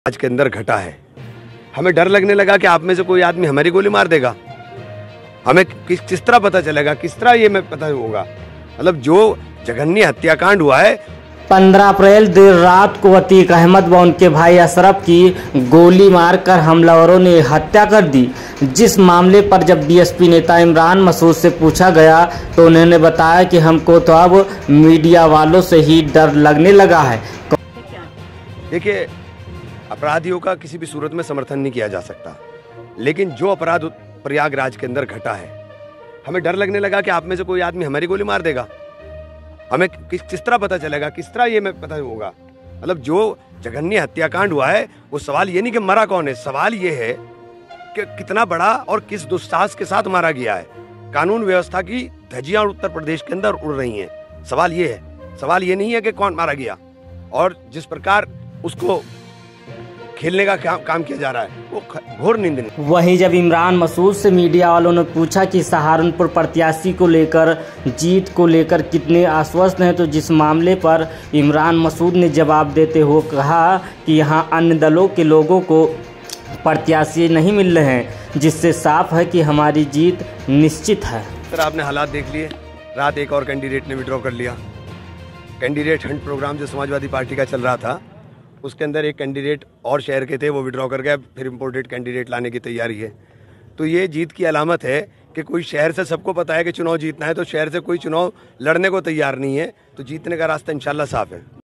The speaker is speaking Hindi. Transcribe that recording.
आज के अंदर घटा है। हमें डर लगने लगा कि आप में से कोई आदमी हमारी गोली मार देगा। हमें किस तरह पता चलेगा, किस तरह ये में पता होगा। मतलब जो जघन्य हत्याकांड हुआ है। 15 अप्रैल देर रात को अतीक अहमद व उनके भाई अशरफ की गोली मारकर हमलावरों ने हत्या कर दी। जिस मामले पर जब बीएसपी नेता इमरान मसूद से पूछा गया तो उन्होंने बताया कि हमको तो अब मीडिया वालों से ही डर लगने लगा है। देखिए, अपराधियों का किसी भी सूरत में समर्थन नहीं किया जा सकता, लेकिन जो अपराध प्रयागराज के अंदर घटा है, हमें डर लगने लगा कि आप में से कोई आदमी हमारी गोली मार देगा। हमें किस तरह पता चलेगा, किस तरह ये में पता होगा। मतलब जो जघन्य हत्याकांड हुआ है, वो सवाल ये नहीं कि मरा कौन है, सवाल ये है कि कितना बड़ा और किस दुस्साहस के साथ मारा गया है। कानून व्यवस्था की धज्जियां उत्तर प्रदेश के अंदर उड़ रही हैं। सवाल ये है, सवाल ये नहीं है कि कौन मारा गया और जिस प्रकार उसको खेलने का काम किया जा रहा है, वो घोर निंदनीय। वहीं जब इमरान मसूद से मीडिया वालों ने पूछा कि सहारनपुर प्रत्याशी को लेकर, जीत को लेकर कितने आश्वस्त हैं, तो जिस मामले पर इमरान मसूद ने जवाब देते हुए कहा कि यहाँ अन्य दलों के लोगों को प्रत्याशी नहीं मिल रहे हैं, जिससे साफ है कि हमारी जीत निश्चित है। सर, आपने हालात देख लिए। रात एक और कैंडिडेट ने विड्रॉ कर लिया। कैंडिडेट हंट प्रोग्राम जो समाजवादी पार्टी का चल रहा था, उसके अंदर एक कैंडिडेट और शहर के थे, वो विड्रॉ कर गया। फिर इम्पोर्टेड कैंडिडेट लाने की तैयारी है। तो ये जीत की अलामत है कि कोई शहर से, सबको पता है कि चुनाव जीतना है, तो शहर से कोई चुनाव लड़ने को तैयार नहीं है, तो जीतने का रास्ता इंशाल्लाह साफ है।